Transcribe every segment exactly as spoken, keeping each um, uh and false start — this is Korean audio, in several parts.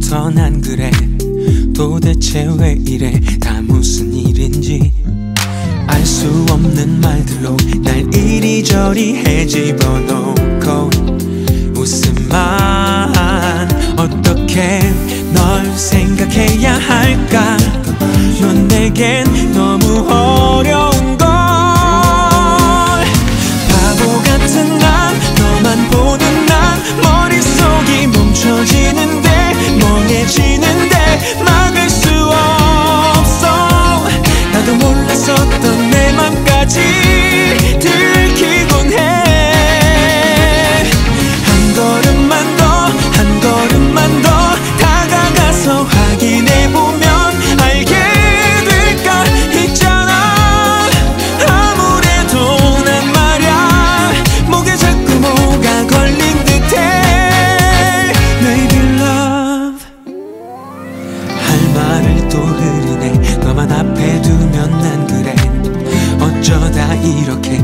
처음부터 난 그래. 도대체 왜 이래, 다 무슨 일인지. 알 수 없는 말들로 날 이리저리 헤집어 놓고 웃음만. 어떻게 널 생각해야 할까. 넌 내겐 너무 어려운 걸. 바보 같은 난, 너만 보는 난 머릿속이 멈춰지는데, 멍해지는데 막을 수 없어. 나도 몰랐었던 내 맘까지 들키곤 해. 한 걸음만 더, 한 걸음만 더 다가가서 확인해보면 알게 될까. 있잖아, 아무래도 난 말야 목에 자꾸 뭐가 걸린 듯해. Baby love. 할 말을 또 흐리네. 너만 앞에 두면 난 그래. 어쩌다 이렇게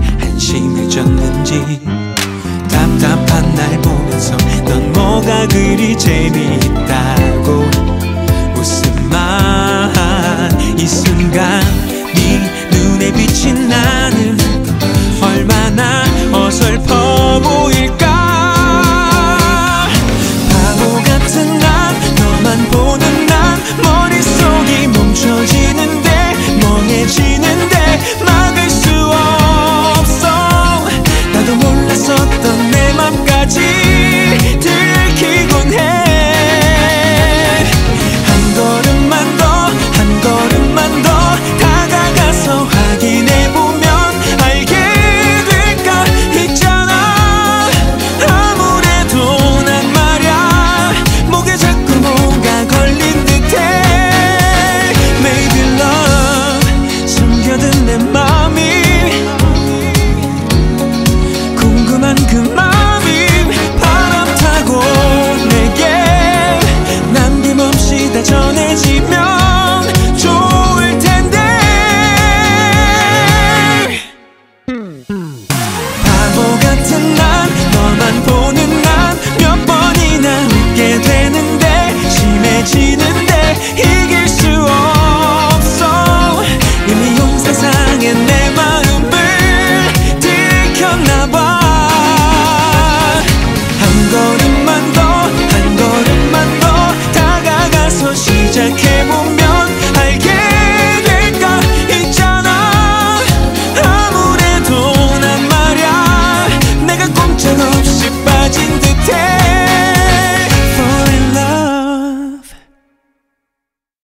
한심해졌는지. 답답한 날 보면서 넌 뭐가 그리 재미있다